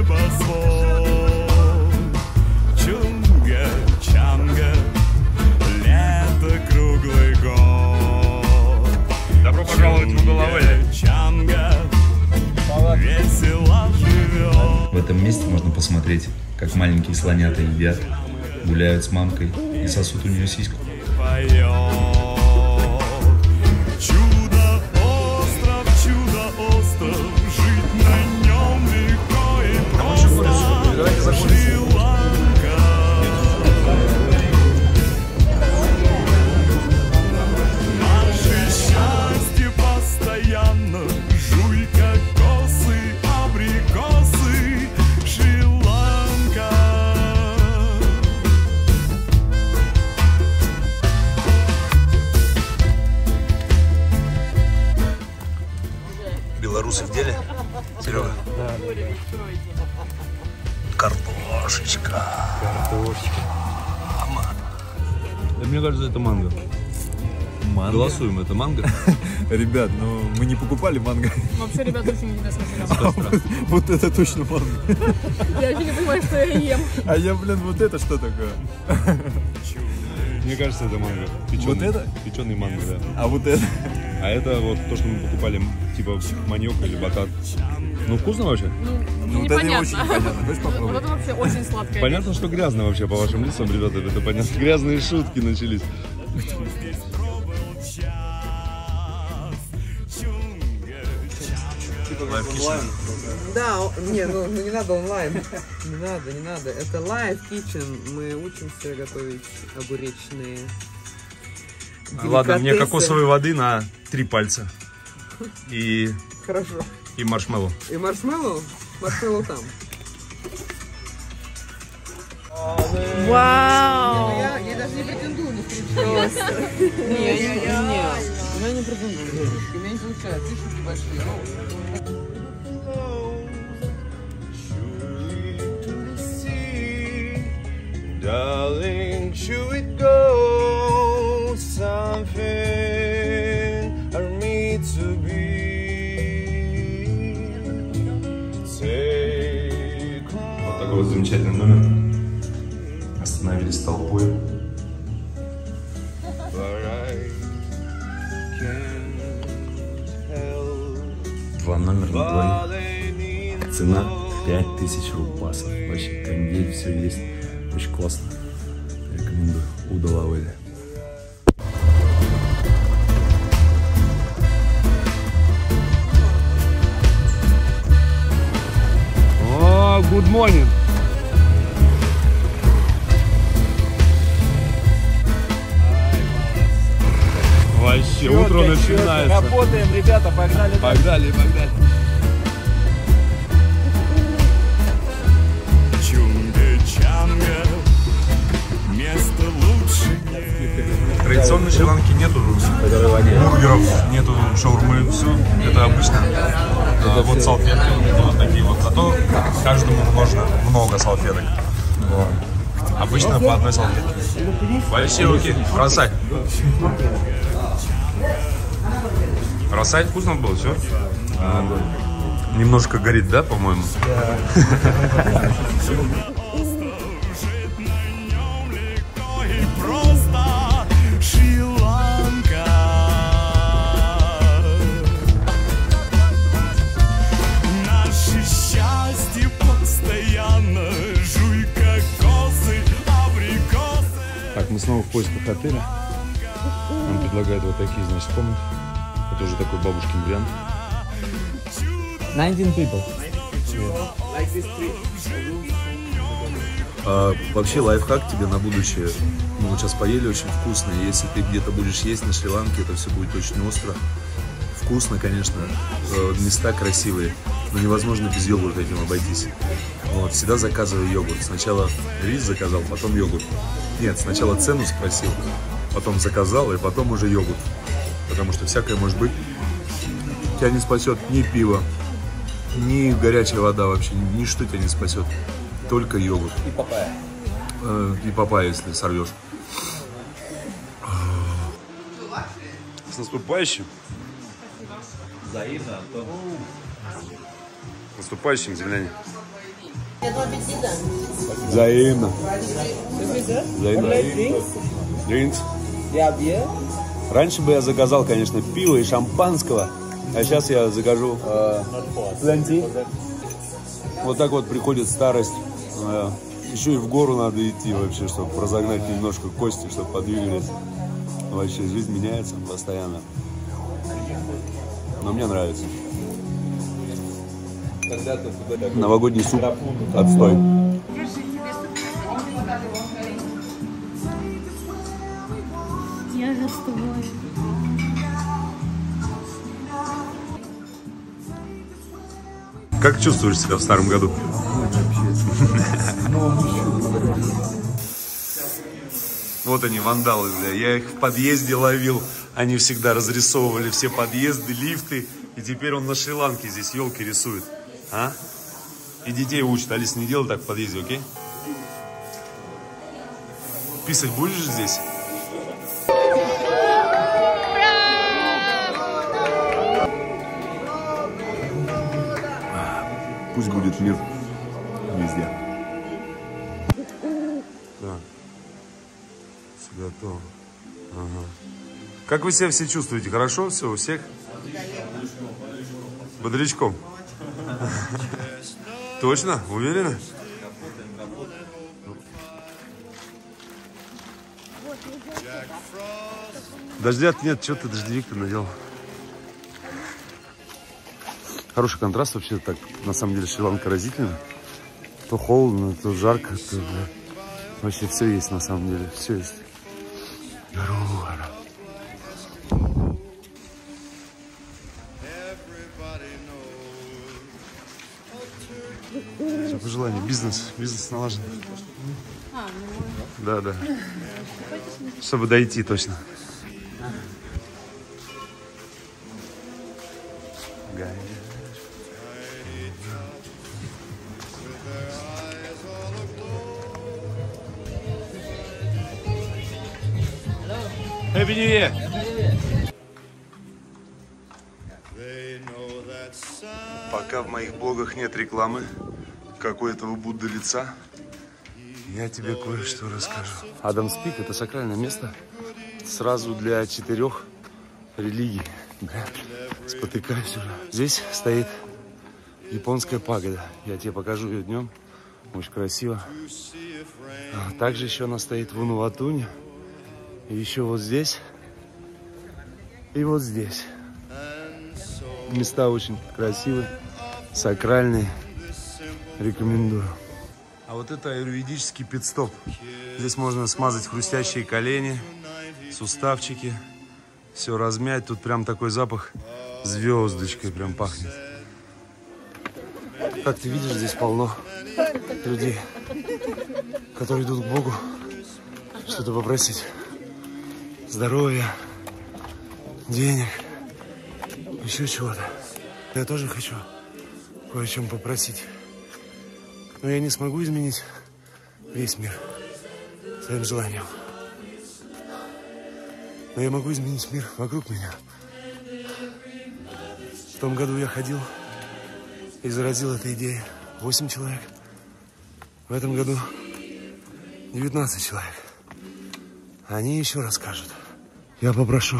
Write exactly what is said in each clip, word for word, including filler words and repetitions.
небосвод. Чунга, чанга, лето круглый год. Добро пожаловать в Уголовое. Чанга, весело живет. В этом месте можно посмотреть, как маленькие слонята едят, гуляют с мамкой и сосут у нее сиську. Чудо-остров, чудо-остров, жить на нем легко и просто. Шри-Ланка. Наше счастье постоянно, жуй кокосы, абрикосы, Шри-Ланка. Белорусы в деле? Серега? Да. Картошечка. Картошечка. Да, мне кажется, это манго. Манго? Голосуем, это манго. Ребят, ну мы не покупали манго. Вообще, ребята, очень интересно сериал. Вот это точно манго. Я вообще не понимаю, что я ем. А я, блин, вот это что такое? Мне кажется, это манго. Печеный, Вот это? Печеный манго, да. А вот это? А это вот то, что мы покупали, типа маньок или батат. Ну, вкусно вообще? Ну, вот это непонятно. очень непонятно. Хочешь Вот попробовать? это вообще очень сладкое. Понятно, что грязно вообще по вашим лицам, ребята, это понятно. Грязные шутки начались. Да, не, ну, ну не надо онлайн. Не надо, не надо. Это Live Kitchen. Мы учимся готовить огуречные Ладно, мне деликатесы. кокосовой воды на три пальца. И, Хорошо. и маршмеллоу. И маршмеллоу? Маршмеллоу там. Вау! Я, я даже не претендую на стрипчик. Не, я, я, я не претендую. У меня не получается. Шишки большие. Darling, should it go something or me to be? Take Вот такой вот замечательный номер. Остановились толпой. Два номера на двоих. Цена пять тысяч рупасов. Вообще кондей, все есть. Очень классно. Рекомендую. Уголовое. О, good morning. Вообще, утро начинается. Работаем, ребята, погнали. Погнали, погнали. Чунга-чанга, место лучше. Традиционной Шри-Ланки нету бургеров, нету шаурмы, все. Это обычно. А, вот салфетки вот такие вот. Зато каждому можно много салфеток. Вот. Обычно по одной салфетке. Большие руки. Бросай. Бросай. Вкусно было, все? А, немножко горит, да, по-моему? Так, мы снова в поисках отеля. Нам предлагают вот такие, значит, комнаты. Это уже такой бабушкин вариант. nineteen people. А, вообще лайфхак тебе на будущее. Мы вот сейчас поели очень вкусно. Если ты где-то будешь есть на Шри-Ланке, это все будет очень остро. Вкусно, конечно. Места красивые. Но невозможно без йогурта этим обойтись. Вот, всегда заказываю йогурт. Сначала рис заказал, потом йогурт. Нет, сначала цену спросил, потом заказал, и потом уже йогурт. Потому что всякое может быть. Тебя не спасет ни пиво, ни горячая вода вообще. Ничто тебя не спасет. Только йогурт. И папайя. Э, и папайя, если сорвешь. С наступающим. Взаимно, Антон. С наступающим, земляне. Взаимно. Взаимно. Drinks. Раньше бы я заказал, конечно, пиво и шампанского, а сейчас я закажу пленти. Вот так вот приходит старость. Еще и в гору надо идти вообще, чтобы разогнать немножко кости, чтобы подвигались. Вообще жизнь меняется постоянно. Но мне нравится. Новогодний суп. Отстой. Я же с тобой. Как чувствуешь себя в старом году? Вот они, вандалы, бля. Я их в подъезде ловил. Они всегда разрисовывали все подъезды, лифты. И теперь он на Шри-Ланке здесь елки рисует. А? И детей учит. Алис, не делай так в подъезде, окей? Писать будешь здесь? Пусть будет мир везде. Так. Все готово. Ага. Как вы себя все чувствуете? Хорошо все у всех? Бодрячком. Точно? Уверены? Дождя нет, что ты дождевик-то надел? Хороший контраст вообще, так, на самом деле, Шри-Ланка разительно. То холодно, то жарко, то, да. Вообще все есть, на самом деле, все есть. Все по желанию, бизнес, бизнес налажен. А, ну... Да, да. Чтобы дойти точно. Happy New Year! Пока в моих блогах нет рекламы, как у этого Будды лица, я тебе кое-что расскажу. Адамс Пик — это сакральное место сразу для четырех религий. Бля, спотыкаюсь уже. Здесь стоит японская пагода. Я тебе покажу ее днем. Очень красиво. Также еще она стоит в Унуватуне. И еще вот здесь. И вот здесь. Места очень красивые, сакральные. Рекомендую. А вот это аюрведический пит-стоп. Здесь можно смазать хрустящие колени, суставчики. Все размять. Тут прям такой запах звездочкой прям пахнет. Как ты видишь, здесь полно людей, которые идут к Богу что-то попросить. Здоровья, денег, еще чего-то. Я тоже хочу кое о чем попросить. Но я не смогу изменить весь мир своим желанием. Но я могу изменить мир вокруг меня. В том году я ходил и заразил этой идеей восемь человек. В этом году девятнадцать человек. Они еще расскажут. Я попрошу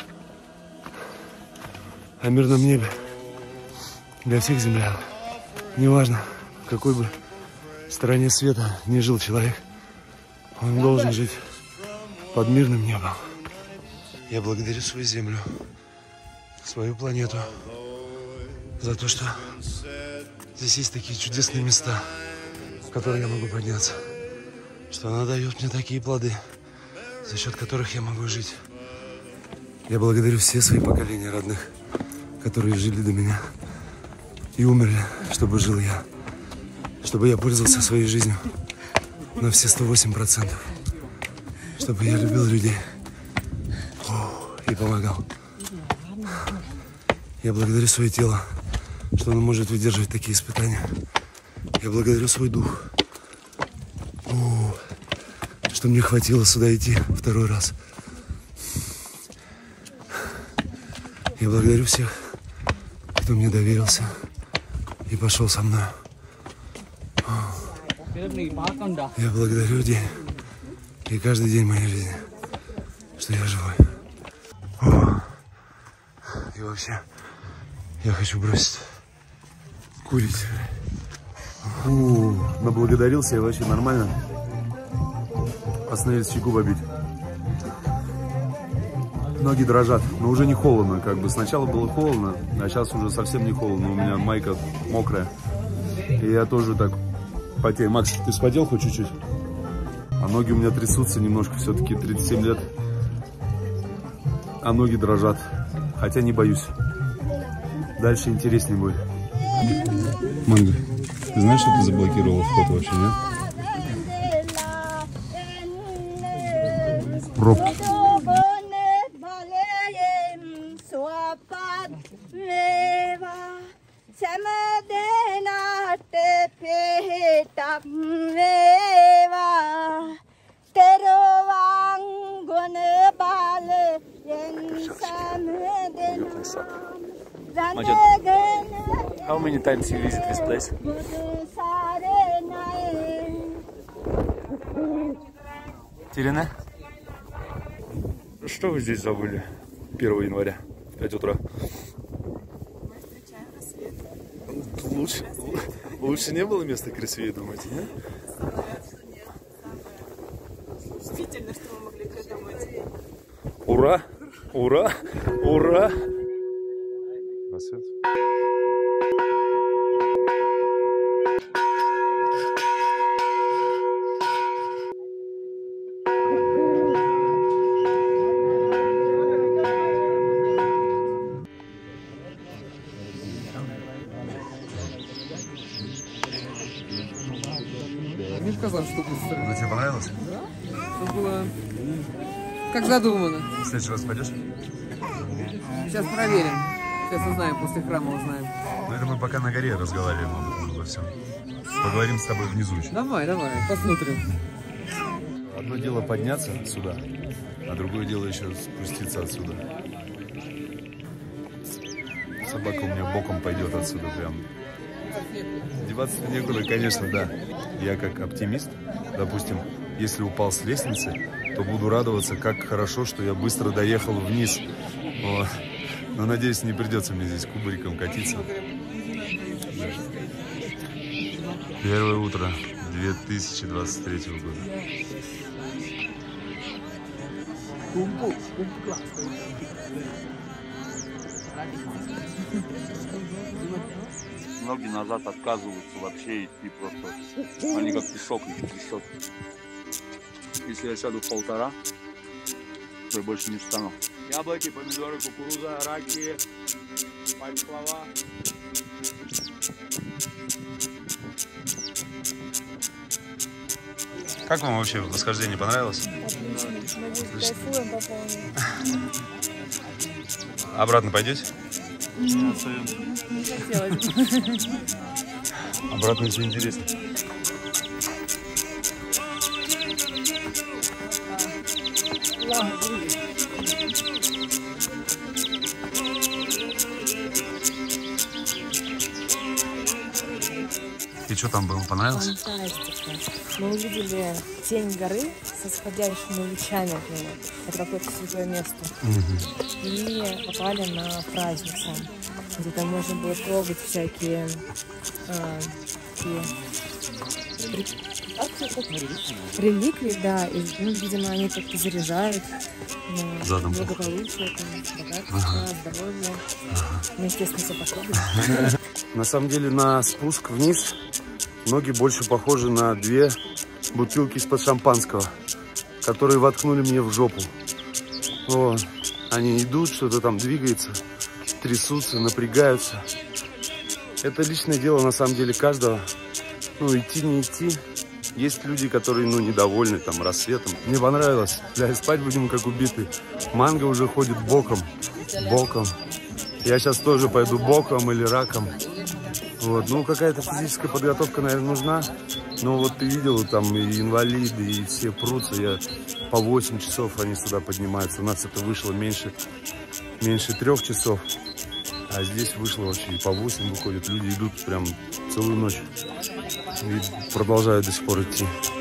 о мирном небе для всех землян. Неважно, в какой бы стороне света не жил человек, он должен жить под мирным небом. Я благодарю свою землю, свою планету за то, что здесь есть такие чудесные места, в которые я могу подняться, что она дает мне такие плоды, за счет которых я могу жить. Я благодарю все свои поколения родных, которые жили до меня и умерли, чтобы жил я, чтобы я пользовался своей жизнью на все сто восемь процентов, чтобы я любил людей и помогал. Я благодарю свое тело, что оно может выдерживать такие испытания. Я благодарю свой дух, О, что мне хватило сюда идти второй раз. Я благодарю всех, кто мне доверился и пошел со мной. О. Я благодарю день и каждый день моей жизни, что я живой. О. И вообще, я хочу бросить курить. Фу, наблагодарился я вообще нормально. Остановились чайку побить. Ноги дрожат, но уже не холодно, как бы. Сначала было холодно, а сейчас уже совсем не холодно. У меня майка мокрая. И я тоже так потею. Макс, ты вспотел хоть чуть-чуть? А ноги у меня трясутся немножко, все-таки тридцать семь лет. А ноги дрожат. Хотя не боюсь. Дальше интереснее будет. Манго, ты знаешь, что ты заблокировал вход вообще, нет? Пробки. How many times you visit this place? Терена? Что вы здесь забыли первого января в пять утра? Лучше, лучше не было места красивее, думаете, нет? Действительно, что мы могли придумать. Ура! Ура! Ура! Рассвет. Мне показалось, что быстро. Ну, тебе понравилось? Это было как задумано. В следующий раз пойдешь? Сейчас проверим. Сейчас узнаем, после храма узнаем. Ну, это мы пока на горе разговариваем обо всем. Поговорим с тобой внизу еще. Давай, давай, посмотрим. Одно дело подняться сюда, а другое дело еще спуститься отсюда. Собака у меня боком пойдет отсюда прям. Деваться некуда, конечно, да. Я как оптимист, допустим, если упал с лестницы, то буду радоваться, как хорошо, что я быстро доехал вниз. Вот. Но надеюсь, не придется мне здесь кубариком катиться. Первое утро две тысячи двадцать третьего года. Ноги назад отказываются вообще идти просто. Они как песок трясет. Если я сяду в полтора, то я больше не встану. Яблоки, помидоры, кукуруза, раки, пальцлава. Как вам вообще восхождение понравилось? Кайфуем по полной. Обратно пойдете? Не хотелось бы. Обратно еще интересно. И что там было? Понравилось? Фантастика. Мы увидели тень горы со сходящими лучами от него. Это какое-то святое место. Угу. И попали на праздницу, где там можно было трогать всякие а, такие реликвии, да. И, ну, видимо, они как-то заряжают на благополучие, богатство, ага. здоровье. Ага. Ну, естественно, все подходит. На самом деле на спуск вниз ноги больше похожи на две бутылки из-под шампанского, которые воткнули мне в жопу. Вот. Они идут, что-то там двигается, трясутся, напрягаются. Это личное дело на самом деле каждого. Ну, идти, не идти. Есть люди, которые, ну, недовольны там рассветом. Мне понравилось. Бля, спать будем как убитые. Манго уже ходит боком. Боком. Я сейчас тоже пойду боком или раком. Вот. Ну, какая-то физическая подготовка, наверное, нужна. Но вот ты видел, там и инвалиды, и все прутся. Я по восемь часов они сюда поднимаются. У нас это вышло меньше, меньше трех часов. А здесь вышло вообще и по восемь выходят. Люди идут прям целую ночь. И продолжаю до сих пор идти.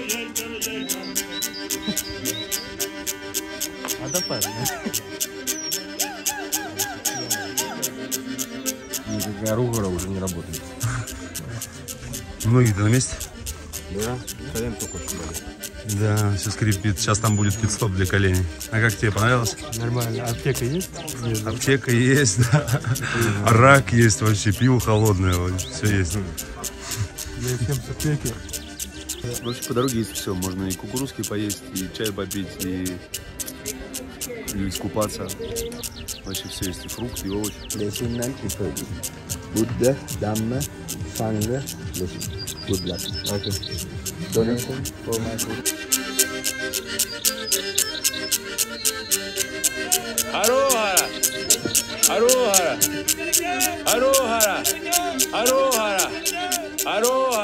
Никакая ругора уже не работает. Многие-то на месте? Да, колен только что болит. Да, все скрипит. Сейчас там будет пит-стоп для коленей. А как тебе, понравилось? Нормально. Аптека есть? Аптека есть, да. Рак есть вообще, пиво холодное, вот, все есть. Я всем с аптеки. Вообще по дороге есть все. Можно и кукурузки поесть, и чай попить, и, и искупаться. Вообще все есть, и фрукты, и овощи. Leşinden ipucu. Buddha, Dhamma, Sangha, Leşin. Good luck. Okay. Donation for my food. Arohara, Arohara, Arohara, Arohara, Arohara.